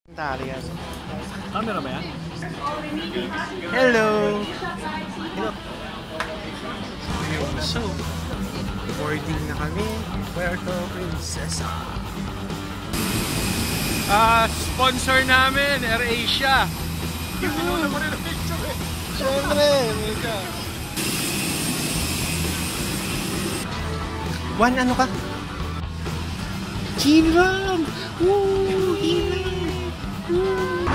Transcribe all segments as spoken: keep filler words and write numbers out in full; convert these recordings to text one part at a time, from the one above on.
Talian. Camera ba yan? Hello! Hello! So, boarding na kami. Puerto Princesa. Ah, sponsor namin, AirAsia. Pinuna mo rin ang picture eh. Siyempre, mega. Juan, ano ka? Chinram! Woo! Chinram! Woo!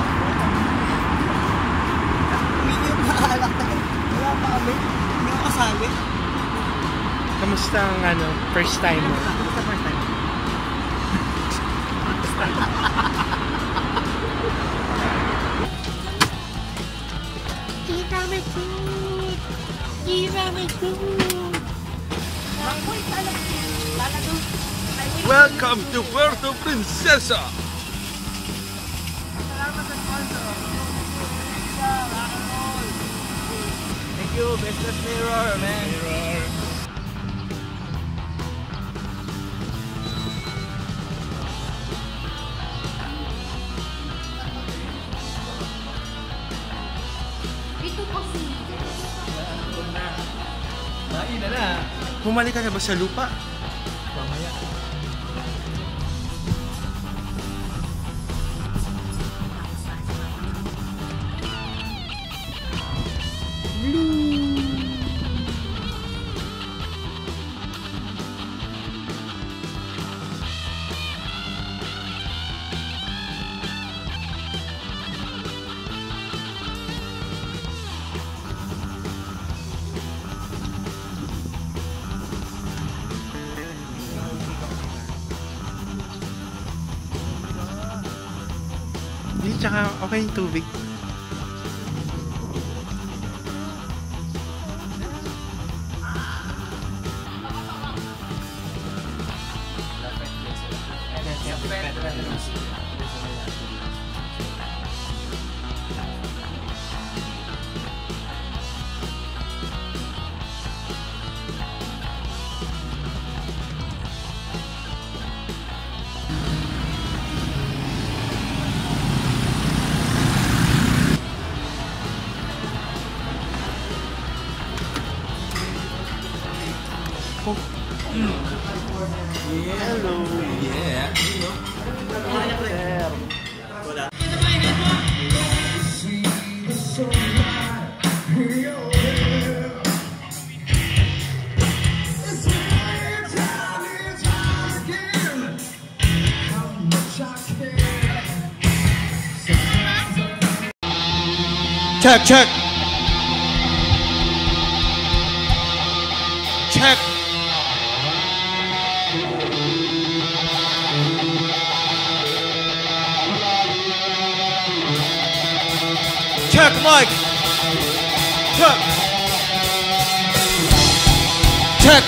Medium na alak na. Wala pa kami. Hindi ko kasali. Kamusta ang ano, first time mo? Kamusta first time mo? Tiramisu! Tiramisu! Welcome to Puerto Princesa! Thank you, Business Mirror, man. Mirror. Ito kasi. Lain na na. Bumalik ka na ba sa lupa? Mamaya. Hindi, tsaka okay yung tubig. Oh. Mm. Yeah. Hello. Yeah. Check, check. Check. Check, Mike. Check. Check.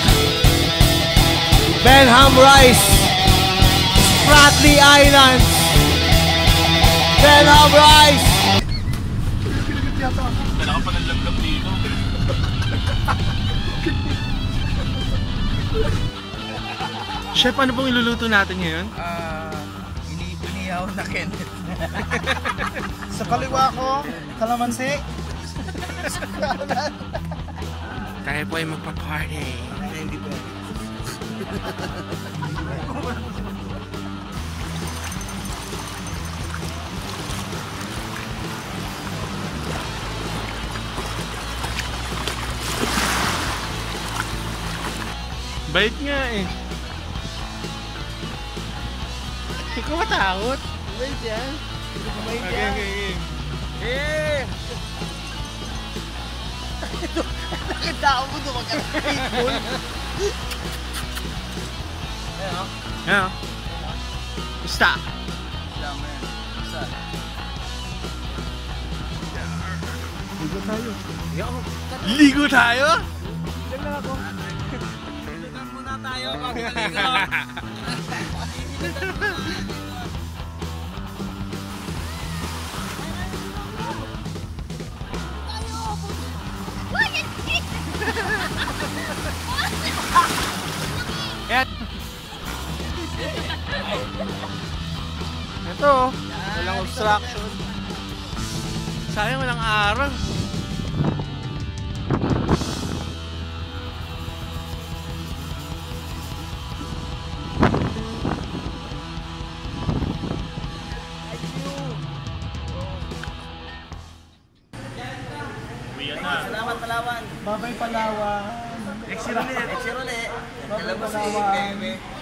Benham Rice. Spratly Islands. Benham Rice. Kailangan pa ng lablab dito. Chef, ano pong iluluto natin ngayon? Ah, ini inihaw na Kenneth. Sa kaliwa ko, kalamansi. Tayo po ay magpa-party. Hindi po. Bait nga eh. Hindi ko matakot. Bait yan. Bait Okay, yan. okay, okay. Eh! Nakita ako mo doon magka-baseball. Ayan o. Ayan. Basta. Lang mo yan. Basta. Ligo tayo. Yo. Ligo tayo? Diyan lang ako. Tignan muna tayo bago naligo. Ito. Walang construction. Sayang walang araw. Salamat, Palawan. Babay Palawan. Next year ulit. Next year ulit. Babay Alam mo si Palawan. Bebe.